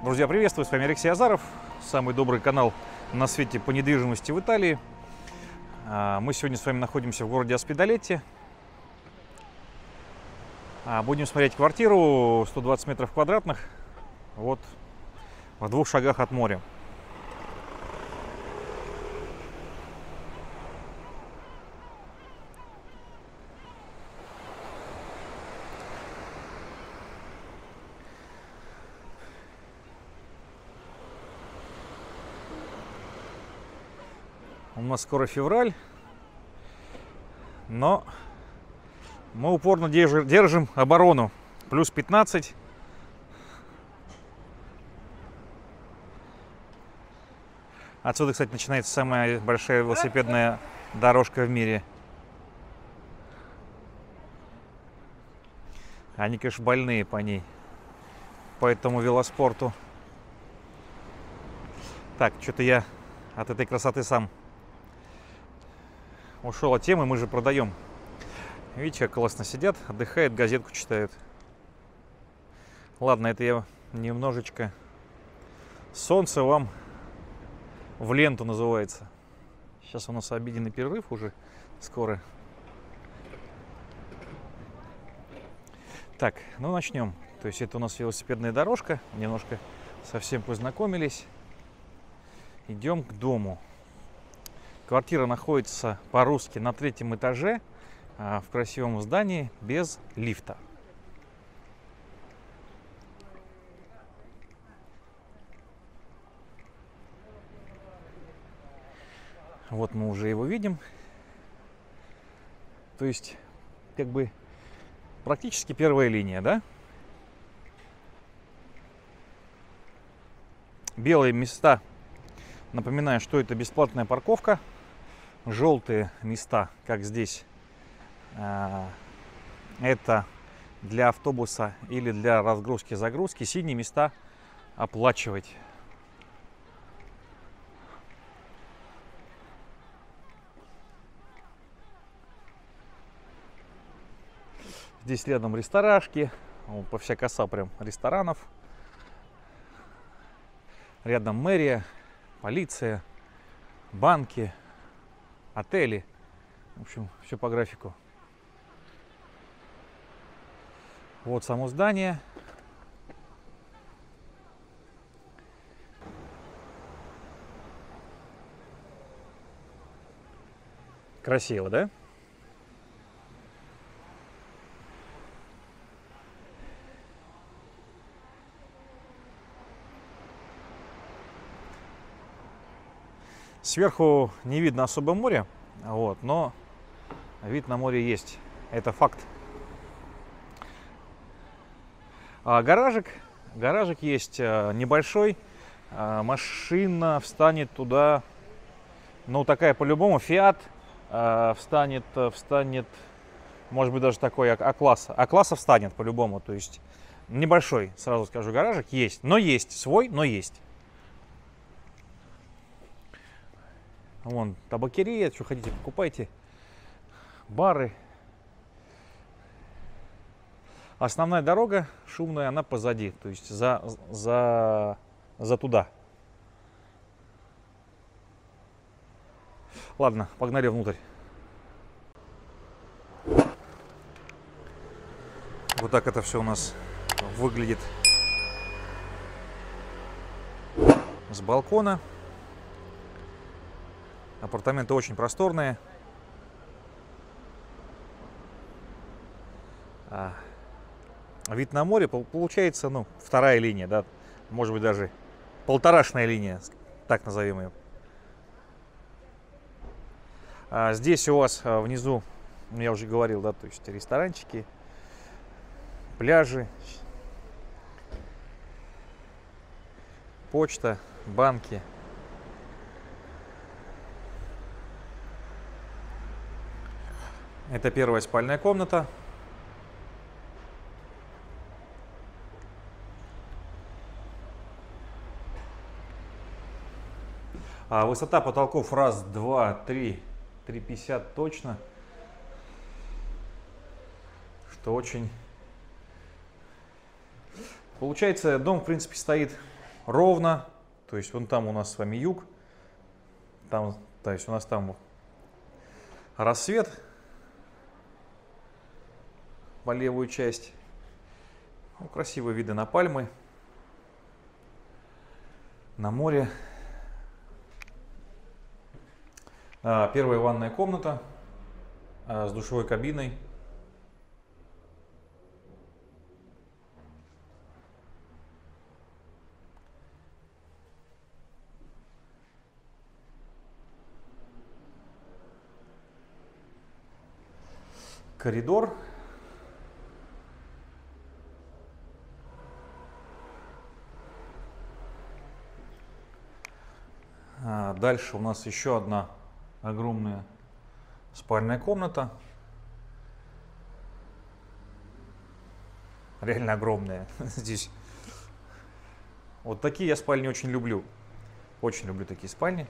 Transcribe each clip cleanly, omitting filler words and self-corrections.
Друзья, приветствую, с вами Алексей Азаров, самый добрый канал на свете по недвижимости в Италии. Мы сегодня с вами находимся в городе Аспедолетти. Будем смотреть квартиру 120 метров квадратных, вот в 2 шагах от моря. У нас скоро февраль, но мы упорно держим оборону. Плюс 15. Отсюда, кстати, начинается самая большая велосипедная дорожка в мире. Они, конечно, больные по ней, по этому велоспорту. Так, что-то я от этой красоты сам ушел от темы, мы же продаем. Видите, как классно сидят, отдыхают, газетку читают. Ладно, это я немножечко... Солнце вам в ленту называется. Сейчас у нас обеденный перерыв уже скоро. Так, ну начнем. То есть это у нас велосипедная дорожка. Немножко совсем познакомились. Идем к дому. Квартира находится по-русски на 3-м этаже в красивом здании без лифта. Вот мы уже его видим. То есть, как бы, практически первая линия, да? Белые места. Напоминаю, что это бесплатная парковка. Желтые места, как здесь, это для автобуса или для разгрузки-загрузки. Синие места оплачивать. Здесь рядом ресторашки, по вся коса прям ресторанов. Рядом мэрия, полиция, банки, отели. В общем, все по графику. Вот само здание. Красиво, да? Сверху не видно особо море, вот, но вид на море есть. Это факт. Гаражик есть небольшой. Машина встанет туда, ну такая по-любому, Фиат встанет, может быть даже такой А-класса. А-класса встанет по-любому, то есть небольшой, сразу скажу, гаражик есть. Но есть свой, но есть. Вон табакерия, что хотите, покупайте. Бары. Основная дорога шумная, она позади, то есть за туда. Ладно, погнали внутрь. Вот так это все у нас выглядит с балкона. Апартаменты очень просторные. Вид на море получается, ну, вторая линия, да, может быть даже полторашная линия, так назовем ее. Здесь у вас внизу, я уже говорил, да, то есть ресторанчики, пляжи, почта, банки. Это первая спальная комната. Высота потолков 1, 2, 3, 3,50 точно. Что очень... Получается, дом, в принципе, стоит ровно. То есть вон там у нас с вами юг. Там, то есть у нас там рассвет по левую часть. Ну, красивые виды на пальмы, на море. Первая ванная комната с душевой кабиной. Коридор. Дальше у нас еще одна огромная спальная комната. Реально огромная. Здесь вот такие я спальни очень люблю. Очень люблю такие спальни.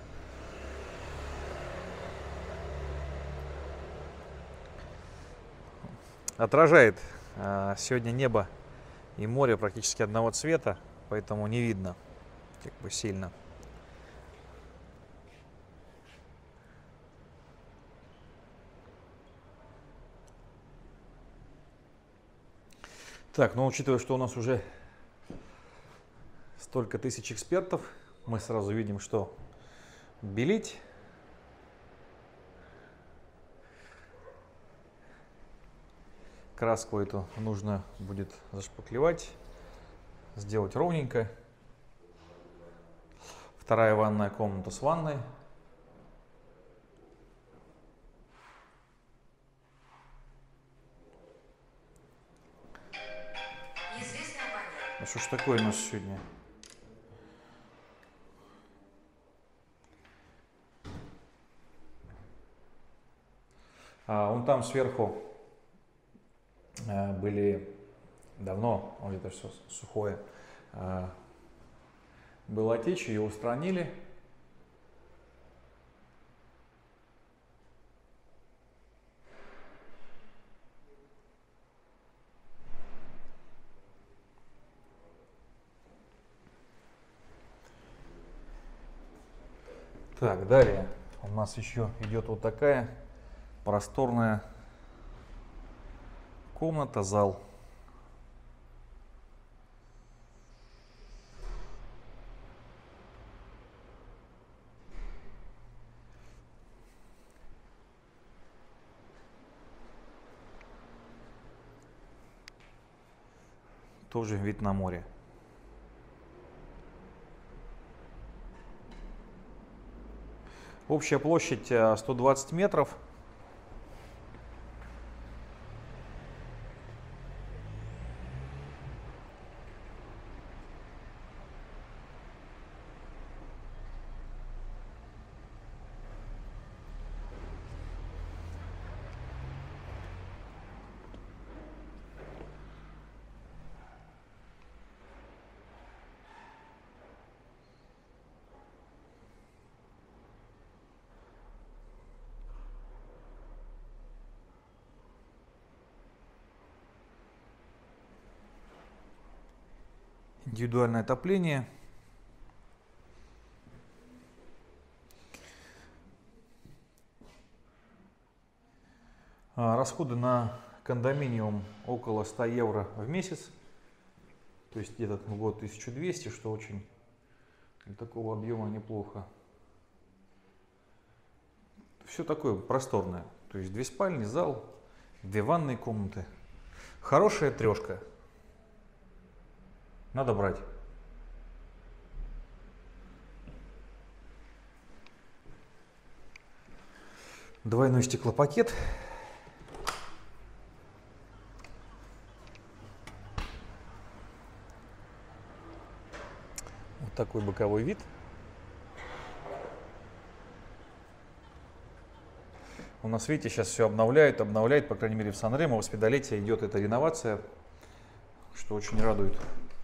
Отражает сегодня небо и море практически одного цвета, поэтому не видно как бы сильно. Так, но учитывая, что у нас уже столько тысяч экспертов, мы сразу видим, что белить. Краску эту нужно будет зашпаклевать, сделать ровненько. Вторая ванная комната с ванной. А что ж такое у нас сегодня? Вон там сверху были давно, где-то все сухое, было течь, ее устранили. Так, далее у нас еще идет вот такая просторная комната, зал. Тоже вид на море. Общая площадь 120 метров. Индивидуальное отопление. Расходы на кондоминиум около 100 евро в месяц. То есть где-то в год 1200, что очень для такого объема неплохо. Все такое просторное. То есть 2 спальни, зал, 2 ванные комнаты. Хорошая трешка. Надо брать. Двойной стеклопакет. Вот такой боковой вид. У нас, видите, сейчас все обновляют, по крайней мере в Сан-Ремо, в Оспедалете идет эта реновация, что очень радует.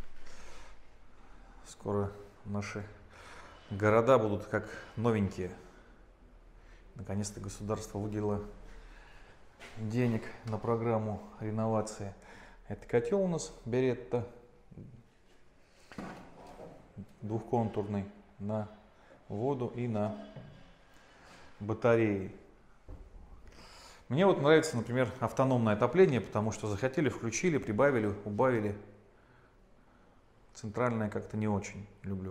Скоро наши города будут как новенькие. Наконец-то государство выделило денег на программу реновации. Это котел у нас Беретта. двухконтурный на воду и на батареи. Мне вот нравится, например, автономное отопление, потому что захотели, включили, прибавили, убавили. Центральное как-то не очень люблю.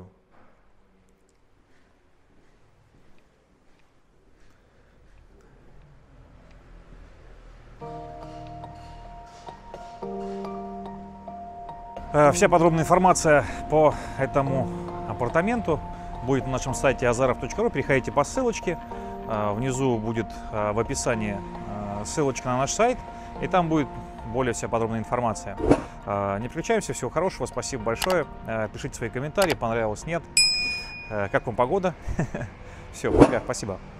Вся подробная информация по этому апартаменту будет на нашем сайте azarov.ru. Переходите по ссылочке. Внизу будет в описании ссылочка на наш сайт, и там будет более вся подробная информация. Не переключаемся, всего хорошего, спасибо большое. Пишите свои комментарии, понравилось, нет. Как вам погода? Все, пока, спасибо.